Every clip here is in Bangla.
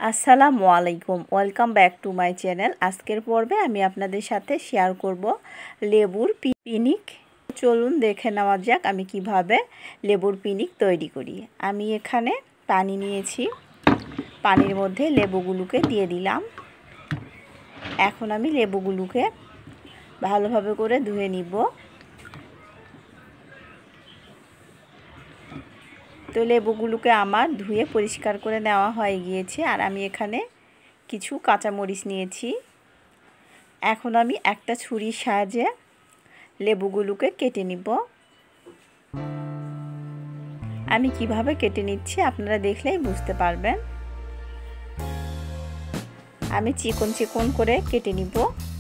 আসসালামু আলাইকুম, welcome back to my channel. আজকের পর্বে আমি আপনাদের সাথে শেয়ার করব লেবুর পিনিক। চলুন দেখে নেওয়া যাক আমি কিভাবে লেবুর পিনিক তৈরি করি। আমি এখানে পানি নিয়েছি, পানির মধ্যে লেবুগুলোকে দিয়ে দিলাম। এখন আমি লেবুগুলোকে ভালোভাবে করে ধুয়ে নিব। তো লেবুগুলোকে আমার ধুয়ে পরিষ্কার করে নেওয়া হয়ে গিয়েছে। আর আমি এখানে কিছু কাঁচামরিচ নিয়েছি। এখন আমি একটা ছুরির সাহায্যে লেবুগুলোকে কেটে নিব। আমি কিভাবে কেটে নিচ্ছি আপনারা দেখলেই বুঝতে পারবেন। আমি চিকন চিকন করে কেটে নিব।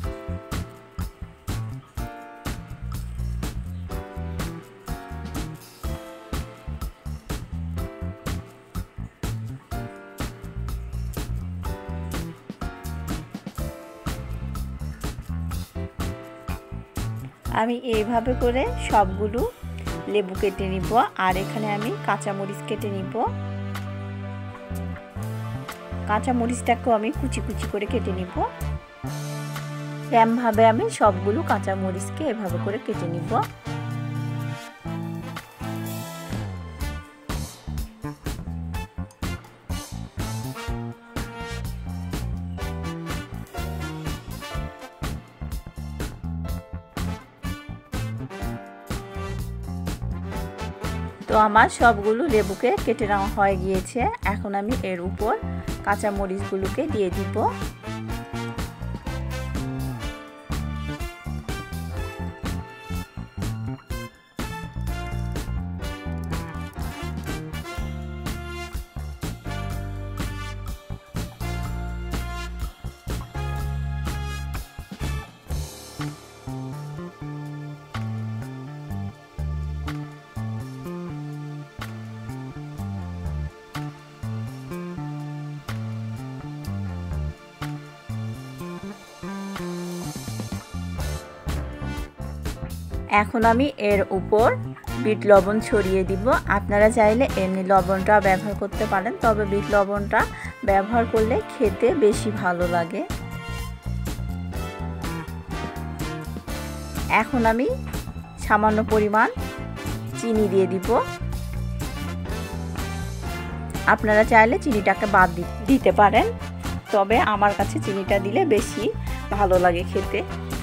আমি এইভাবে করে সবগুলো লেবু কেটে নিব। আর এখানে আমি কাঁচামরিচ কেটে নিব। কাঁচামরিচটাকেও আমি কুচি কুচি করে কেটে নিব। এমনভাবে আমি সবগুলো কাঁচামরিচকে এভাবে করে কেটে নিব। তো আমার সবগুলো লেবুকে কেটে নেওয়া হয়ে গিয়েছে। এখন আমি এর উপর কাঁচামরিচগুলোকে দিয়ে দিব। এখন আমি এর উপর বিট লবণ ছড়িয়ে দিব। আপনারা চাইলে এমনি লবণটা ব্যবহার করতে পারেন, তবে বিট লবণটা ব্যবহার করলে খেতে বেশি ভালো লাগে। এখন আমি সামান্য পরিমাণ চিনি দিয়ে দিব। আপনারা চাইলে চিনিটাকে বাদ দিতে পারেন, তবে আমার কাছে চিনিটা দিলে বেশি ভালো লাগে খেতে।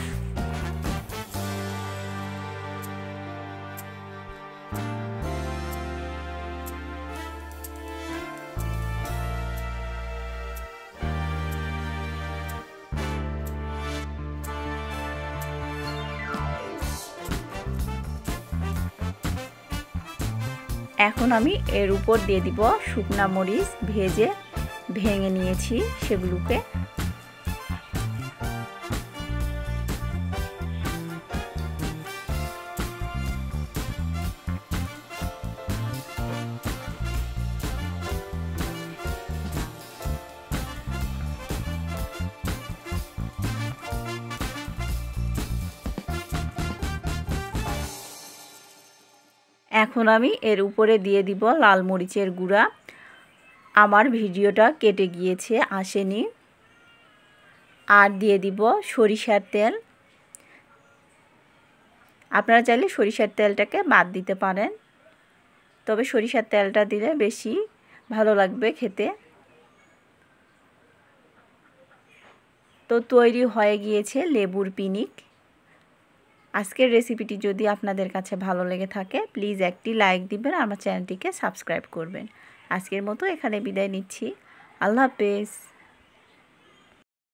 এখন আমি এর উপর দিয়ে দিব শুকনা মরিচ ভেঙে নিয়েছি সেগুলোকে। এখন আমি এর উপরে দিয়ে দিব লাল মরিচের গুঁড়া। আমার ভিডিওটা কেটে গিয়েছে, আসেনি। আর দিয়ে দিব সরিষার তেল। আপনারা চাইলে সরিষার তেলটাকে বাদ দিতে পারেন, তবে সরিষার তেলটা দিলে বেশি ভালো লাগবে খেতে। তো তৈরি হয়ে গিয়েছে লেবুর পিনিক। আজকের রেসিপিটি যদি আপনাদের কাছে ভালো লেগে থাকে প্লিজ একটি লাইক দিবেন, আমার চ্যানেলটিকে সাবস্ক্রাইব করবেন। আজকের মতো এখানে বিদায় নিচ্ছি। আল্লাহ হাফেজ।